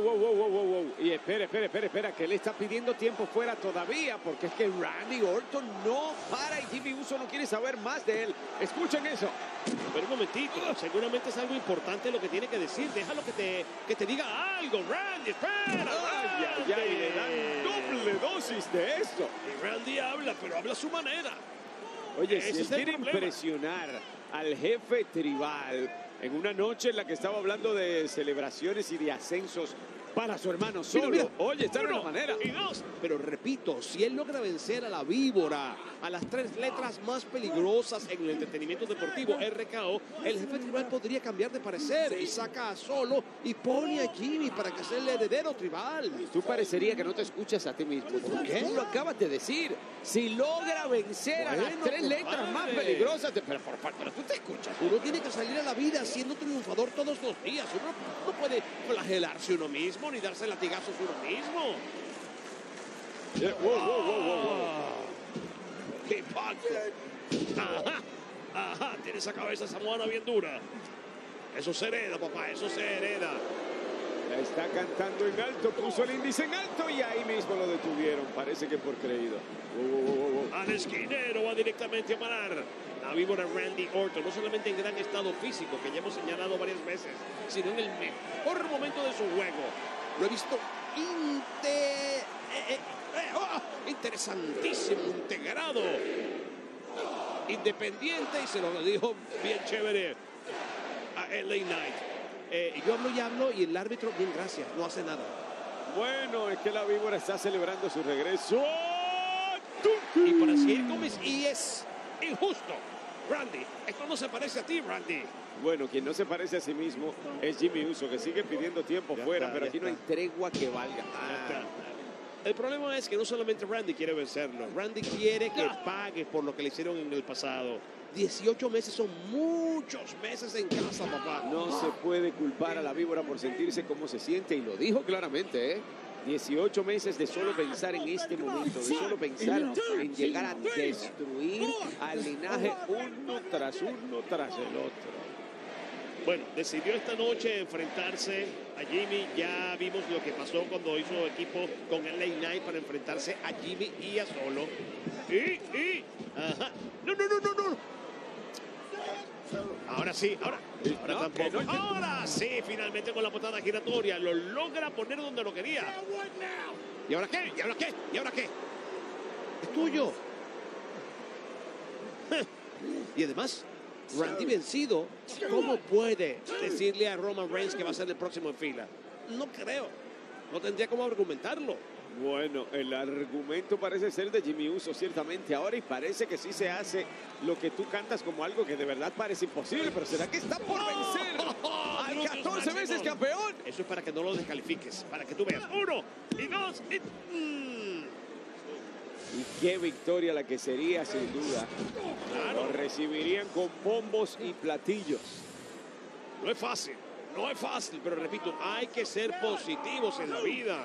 wow. Y espera, que él está pidiendo tiempo fuera todavía, porque es que Randy Orton no para y Jimmy Uso no quiere saber más de él. Escuchen eso. Pero un momentito, seguramente es algo importante lo que tiene que decir. Déjalo que te diga algo, Randy, espera. Ay, le dan doble dosis de esto. Y Randy habla, pero habla a su manera. Oye, si quiere impresionar al jefe tribal en una noche en la que estaba hablando de celebraciones y de ascensos para su hermano solo. Mira, oye, está de una manera. Y dos. Pero repito, si él logra vencer a la víbora, a las 3 letras más peligrosas en el entretenimiento deportivo, RKO, el jefe tribal podría cambiar de parecer y saca a Solo y pone a Jimmy para que sea el heredero tribal. Tú parecería que no te escuchas a ti mismo. ¿Por qué? Tú lo acabas de decir. Si logra vencer a las 3 letras más peligrosas, pero tú te escuchas. Uno tiene que salir a la vida siendo triunfador todos los días. Uno no puede flagelarse uno mismo ni darse latigazos uno mismo. ¡Qué impacto! Ajá, tiene esa cabeza samoana bien dura. Eso se hereda, papá, eso se hereda. La está cantando en alto, puso el índice en alto y ahí mismo lo detuvieron. Parece que por creído. Al esquinero va directamente a parar. La víbora Randy Orton, no solamente en gran estado físico, que ya hemos señalado varias veces, sino en el mejor momento de su juego. Lo he visto interesantísimo, integrado, independiente, y se lo dijo bien chévere a LA Knight. Yo hablo y hablo y el árbitro, bien, gracias, no hace nada. Bueno, es que la víbora está celebrando su regreso. Y para seguir Gómez, y es injusto. Randy, esto no se parece a ti, Randy. Bueno, quien no se parece a sí mismo es Jimmy Uso, que sigue pidiendo tiempo fuera, pero aquí no hay tregua que valga. El problema es que no solamente Randy quiere vencerlo, Randy quiere que pague por lo que le hicieron en el pasado. 18 meses son muchos meses en casa, papá. No se puede culpar a la víbora por sentirse como se siente, y lo dijo claramente, ¿eh? 18 meses de solo pensar en este momento, de solo pensar en llegar a destruir al linaje uno tras el otro. Bueno, decidió esta noche enfrentarse a Jimmy. Ya vimos lo que pasó cuando hizo equipo con LA Knight para enfrentarse a Jimmy y a Solo. Ajá. No. Ahora sí, ahora tampoco. Ahora sí, finalmente con la patada giratoria. Lo logra poner donde lo quería. ¿Y ahora qué? Es tuyo. Y además, Randy vencido, ¿cómo puede decirle a Roman Reigns que va a ser el próximo en fila? No creo. No tendría cómo argumentarlo. Bueno, el argumento parece ser de Jimmy Uso, ciertamente ahora, y parece que sí se hace lo que tú cantas como algo que de verdad parece imposible, pero ¿será que está por vencer al 14 veces campeón? Eso es para que no lo descalifiques, para que tú veas. 1 y 2 Y qué victoria la que sería, sin duda. Claro. Lo recibirían con bombos y platillos. No es fácil, pero repito, hay que ser positivos en la vida.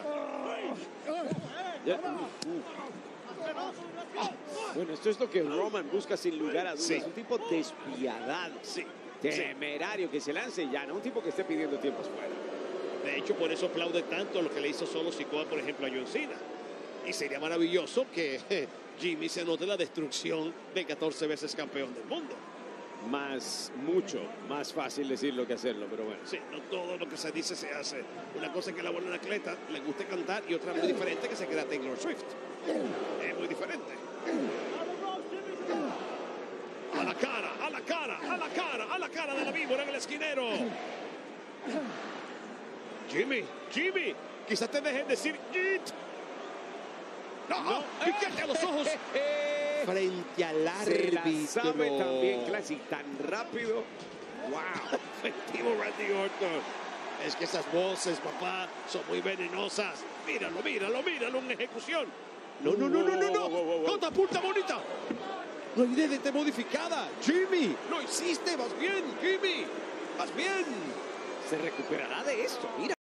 Bueno, esto es lo que Roman busca sin lugar a dudas. Sí. Un tipo despiadado, temerario, que se lance ya, no un tipo que esté pidiendo tiempos fuera. De hecho, por eso aplaude tanto lo que le hizo Solo Sikoa, por ejemplo, a John Cena. Y sería maravilloso que Jimmy se anote la destrucción del 14 veces campeón del mundo. Mucho más fácil decirlo que hacerlo, pero bueno. Sí, no todo lo que se dice se hace. Una cosa es que la buena atleta le guste cantar y otra muy diferente que se queda Taylor Swift. Es muy diferente. A la cara de la víbora en el esquinero. Jimmy, quizás te dejen decir Yeet. No, piquete a los ojos. Frente al Se la árbitro. sabe también, Classic, tan rápido. Wow, efectivo Randy Orton. Es que esas voces, papá, son muy venenosas. Míralo en ejecución. No. Catapulta bonita. No hay DDT modificada. Jimmy, lo hiciste, vas bien, Jimmy. Vas bien. Se recuperará de esto, mira.